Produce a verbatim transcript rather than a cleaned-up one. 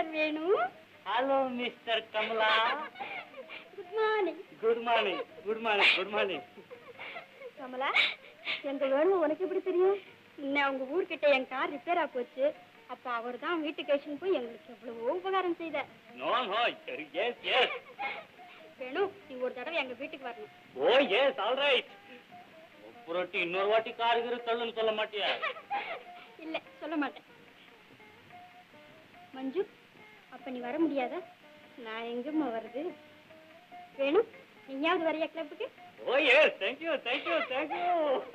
வேணு. Hello mister Kamala. Good morning. Good morning. Good morning. Good morning. Kamala, எங்க வேணு உனக்கு எப்படி தெரியும்? இன்னும் அவங்க ஊர்கிட்ட என் கார் ரிப்பேரா போச்சு. அப்ப அவர் தான் வீட்டுக்கு ஏஷன் போய் எங்களுக்கு எவ்வளவோ உபகாரம் செய்த. No no, yes yes. Venu, நீ ஒரு தடவை எங்க வீட்டுக்கு வரணும். Oh yes, all right. புரட்டி இன்னொரு வாட்டி காருகிற தள்ளுன்னு சொல்ல மாட்டியா? இல்ல, சொல்ல மாட்டேன். மஞ்சு, அப்ப நீ வர முடியாத? நான் எங்கம்மா வருது? வேணு, நீயாவது வரையா கிளப்புக்கு? Oh yes, thank you thank you thank you.